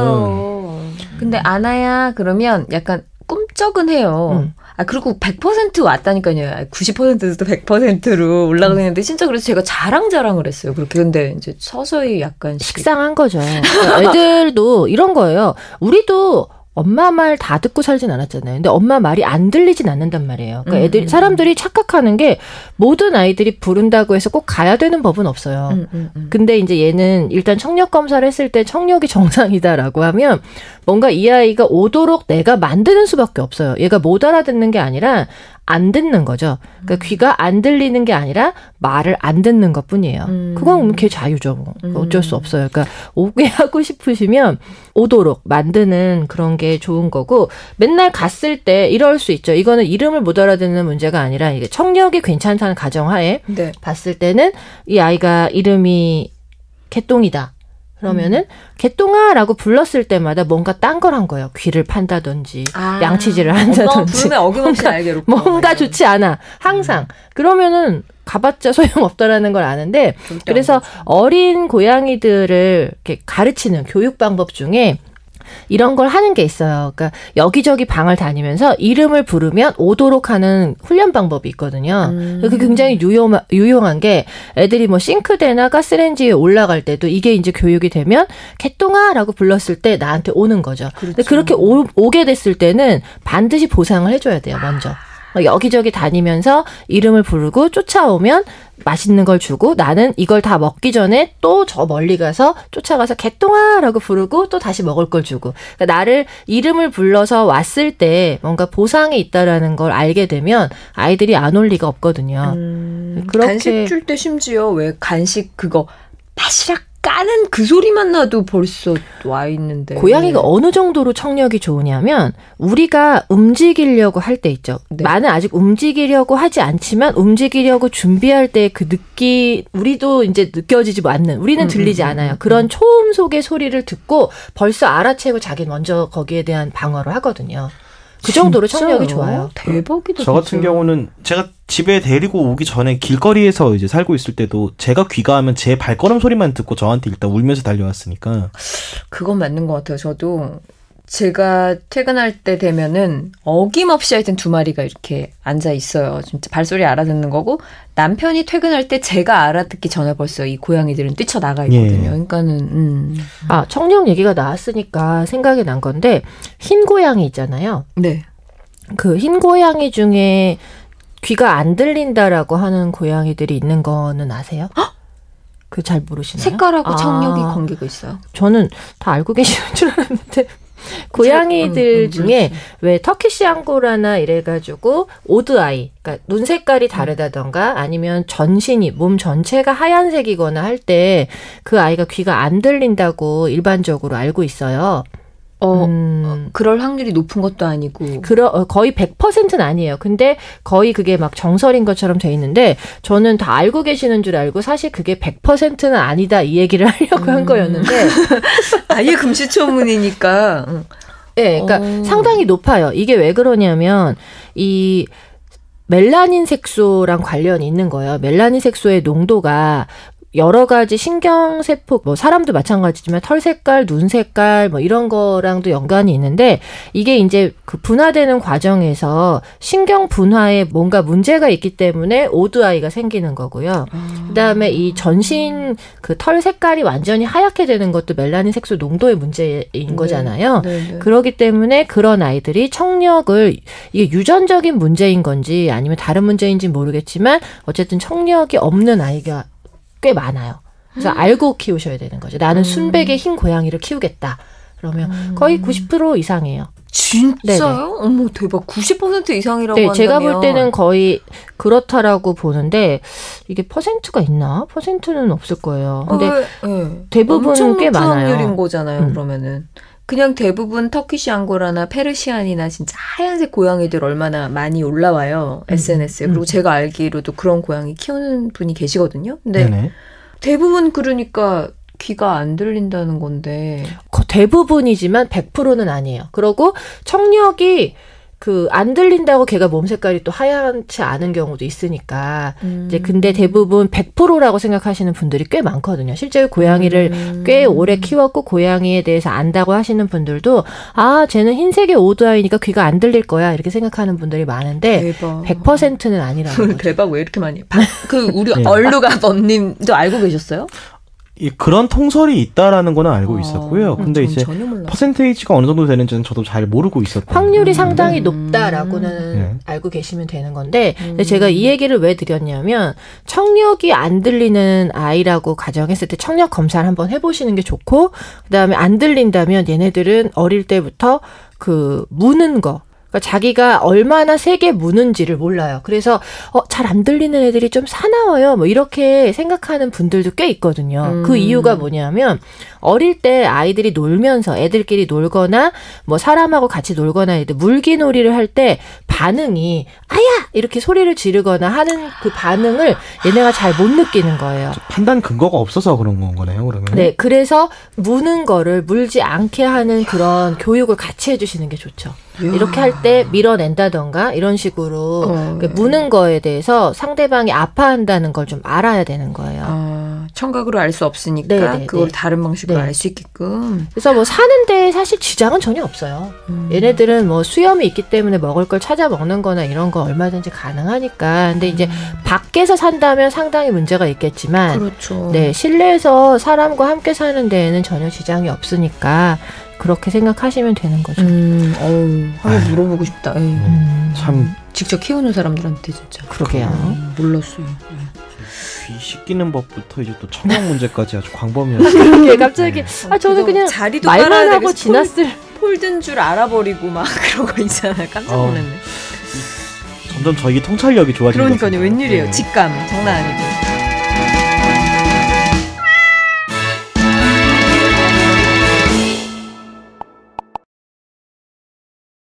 C: 그거는.
A: 근데 아나야 그러면 약간 꿈쩍은 해요. 음. 아, 그리고 백 퍼센트 왔다니까요. 구십 퍼센트에서도 백 퍼센트로 올라가고 있는데, 진짜 그래서 제가 자랑자랑을 했어요. 그렇게. 근데 이제 서서히 약간.
B: 식상한 거죠. 애들도 이런 거예요. 우리도 엄마 말 다 듣고 살진 않았잖아요. 근데 엄마 말이 안 들리진 않는단 말이에요. 그러니까 애들, 사람들이 착각하는 게 모든 아이들이 부른다고 해서 꼭 가야 되는 법은 없어요. 음, 음, 음. 근데 이제 얘는 일단 청력 검사를 했을 때 청력이 정상이다라고 하면 뭔가 이 아이가 오도록 내가 만드는 수밖에 없어요. 얘가 못 알아듣는 게 아니라 안 듣는 거죠. 그러니까 음. 귀가 안 들리는 게 아니라 말을 안 듣는 것 뿐이에요. 음. 그건 걔 자유죠. 뭐. 음. 어쩔 수 없어요. 그러니까 오게 하고 싶으시면 오도록 만드는 그런 게 좋은 거고, 맨날 갔을 때 이럴 수 있죠. 이거는 이름을 못 알아듣는 문제가 아니라 이게 청력이 괜찮다는 가정하에 네. 봤을 때는 이 아이가 이름이 개똥이다. 그러면은 음. 개똥아라고 불렀을 때마다 뭔가 딴 걸 한 거예요. 귀를 판다든지 아. 양치질을 한다든지.
A: 부르면 어김없이 알게 롭고.
B: 뭔가 좋지 않아. 항상. 음. 그러면은 가봤자 소용없다라는 걸 아는데, 그래서 어린 고양이들을 이렇게 가르치는 교육 방법 중에 이런 걸 하는 게 있어요. 그러니까 여기저기 방을 다니면서 이름을 부르면 오도록 하는 훈련 방법이 있거든요. 음. 그게 굉장히 유용, 유용한 게, 애들이 뭐 싱크대나 가스레인지에 올라갈 때도 이게 이제 교육이 되면 개똥아라고 불렀을 때 나한테 오는 거죠. 그렇죠. 근데 그렇게 오, 오게 됐을 때는 반드시 보상을 해줘야 돼요. 먼저. 여기저기 다니면서 이름을 부르고 쫓아오면 맛있는 걸 주고, 나는 이걸 다 먹기 전에 또 저 멀리 가서 쫓아가서 개똥아라고 부르고 또 다시 먹을 걸 주고. 그러니까 나를 이름을 불러서 왔을 때 뭔가 보상이 있다라는 걸 알게 되면 아이들이 안 올 리가 없거든요. 음,
A: 그렇게 간식 줄 때 심지어 왜 간식 그거 바시락 까는 그 소리만 나도 벌써 와 있는데.
B: 고양이가 어느 정도로 청력이 좋으냐면, 우리가 움직이려고 할 때 있죠. 네. 많은 아직 움직이려고 하지 않지만 움직이려고 준비할 때 그 느끼, 우리도 이제 느껴지지 않는, 우리는 들리지 음, 않아요. 음, 그런 초음 속의 소리를 듣고 벌써 알아채고 자기는 먼저 거기에 대한 방어를 하거든요. 그 정도로 청력이 좋아요.
A: 대박이다.
C: 저 같은 진짜. 경우는 제가 집에 데리고 오기 전에 길거리에서 이제 살고 있을 때도 제가 귀가하면 제 발걸음 소리만 듣고 저한테 일단 울면서 달려왔으니까.
A: 그건 맞는 것 같아요. 저도 제가 퇴근할 때 되면은 어김없이 하여튼 두 마리가 이렇게 앉아 있어요. 진짜 발소리 알아듣는 거고 남편이 퇴근할 때 제가 알아듣기 전에 벌써 이 고양이들은 뛰쳐나가 있거든요. 예. 그러니까는 음.
B: 아 청력 얘기가 나왔으니까 생각이 난 건데 흰 고양이 있잖아요.
A: 네.
B: 그 흰 고양이 중에 귀가 안 들린다라고 하는 고양이들이 있는 거는 아세요? 그 잘 모르시나요?
A: 색깔하고
B: 아,
A: 청력이 관계가 있어요.
B: 저는 다 알고 계시는 줄 알았는데 고양이들 음, 음, 중에 그렇지. 왜 터키시 앙고라나 이래가지고 오드아이, 그러니까 눈 색깔이 다르다던가 아니면 전신이 몸 전체가 하얀색이거나 할 때 그 아이가 귀가 안 들린다고 일반적으로 알고 있어요.
A: 어, 음, 어, 그럴 확률이 높은 것도 아니고.
B: 그러, 어, 거의 백 퍼센트는 아니에요. 근데 거의 그게 막 정설인 것처럼 돼 있는데 저는 다 알고 계시는 줄 알고 사실 그게 백 퍼센트는 아니다 이 얘기를 하려고 음. 한 거였는데.
A: 아예 금시초문이니까.
B: 네, 그러니까 오. 상당히 높아요. 이게 왜 그러냐면 이 멜라닌 색소랑 관련이 있는 거예요. 멜라닌 색소의 농도가 여러 가지 신경세포, 뭐 사람도 마찬가지지만 털 색깔, 눈 색깔 뭐 이런 거랑도 연관이 있는데 이게 이제 그 분화되는 과정에서 신경 분화에 뭔가 문제가 있기 때문에 오드아이가 생기는 거고요. 음. 그다음에 이 전신 그 털 색깔이 완전히 하얗게 되는 것도 멜라닌 색소 농도의 문제인 네. 거잖아요. 네, 네. 그렇기 때문에 그런 아이들이 청력을 이게 유전적인 문제인 건지 아니면 다른 문제인지 모르겠지만 어쨌든 청력이 없는 아이가 꽤 많아요. 그래서 음. 알고 키우셔야 되는 거죠. 나는 음. 순백의 흰 고양이를 키우겠다. 그러면 음. 거의 구십 퍼센트 이상이에요.
A: 진짜요? 네네. 어머 대박. 구십 퍼센트 이상이라고 네, 한다면.
B: 제가 볼 때는 거의 그렇다라고 보는데 이게 퍼센트가 있나? 퍼센트는 없을 거예요. 근데 어, 네. 대부분 꽤 많아요.
A: 확률인 거잖아요. 음. 그러면은. 그냥 대부분 터키시 앙고라나 페르시안이나 진짜 하얀색 고양이들 얼마나 많이 올라와요. 음. 에스엔에스에. 그리고 음. 제가 알기로도 그런 고양이 키우는 분이 계시거든요. 근데 네네. 대부분 그러니까 귀가 안 들린다는 건데.
B: 대부분이지만 백 퍼센트는 아니에요. 그리고 청력이 그 안 들린다고 걔가 몸 색깔이 또 하얗지 않은 경우도 있으니까 음. 이제 근데 대부분 백 퍼센트라고 생각하시는 분들이 꽤 많거든요. 실제로 고양이를 음. 꽤 오래 키웠고 고양이에 대해서 안다고 하시는 분들도 아 쟤는 흰색의 오드아이니까 귀가 안 들릴 거야 이렇게 생각하는 분들이 많은데 대박. 백 퍼센트는 아니라는 거죠.
A: 대박 왜 이렇게 많이 그 우리 네. 얼루가 언님도 알고 계셨어요?
C: 이 그런 통설이 있다라는 거는 알고 아, 있었고요. 근데 이제 퍼센테이지가 어느 정도 되는지는 저도 잘 모르고 있었거든요.
B: 확률이 상당히 음. 높다라고는 네. 알고 계시면 되는 건데 음. 근데 제가 이 얘기를 왜 드렸냐면 청력이 안 들리는 아이라고 가정했을 때 청력 검사를 한번 해보시는 게 좋고 그다음에 안 들린다면 얘네들은 어릴 때부터 그 무는 거 그러니까 자기가 얼마나 세게 무는지를 몰라요. 그래서 어, 잘 안 들리는 애들이 좀 사나워요. 뭐 이렇게 생각하는 분들도 꽤 있거든요. 음. 그 이유가 뭐냐면 어릴 때 아이들이 놀면서 애들끼리 놀거나 뭐 사람하고 같이 놀거나 이제 물기놀이를 할 때 반응이 아야 이렇게 소리를 지르거나 하는 그 반응을 얘네가 잘 못 느끼는 거예요.
C: 판단 근거가 없어서 그런 거네요. 그러면.
B: 네, 그래서 무는 거를 물지 않게 하는 그런 교육을 같이 해주시는 게 좋죠. 이렇게 할 때 밀어낸다던가 이런 식으로 어, 네. 무는 거에 대해서 상대방이 아파한다는 걸 좀 알아야 되는 거예요.
A: 아, 청각으로 알 수 없으니까 네네네. 그걸 다른 방식으로 네. 알 수 있게끔.
B: 그래서 뭐 사는데 사실 지장은 전혀 없어요. 음. 얘네들은 뭐 수염이 있기 때문에 먹을 걸 찾아 먹는 거나 이런 거 얼마든지 가능하니까. 근데 이제 음. 밖에서 산다면 상당히 문제가 있겠지만
A: 그렇죠.
B: 네, 실내에서 사람과 함께 사는 데에는 전혀 지장이 없으니까 그렇게 생각하시면 되는 거죠.
A: 음, 어우, 한번 물어보고 싶다. 에이.
C: 음, 참
A: 직접 키우는 사람들한테 진짜.
B: 그러게요.
A: 음, 몰랐어요.
C: 귀 씻기는 법부터 이제 또 청력 문제까지 아주 광범위하게.
B: 예, 갑자기 네. 아 저는 그냥 자리도 말만 하고 지났을
A: 폴든 줄 알아버리고 막 그런 거 있잖아요. 깜짝 놀랐네.
C: 어, 점점 저희 통찰력이 좋아지는 것 같아요.
A: 그러니까요. 웬일이에요. 네. 직감 장난 아니고.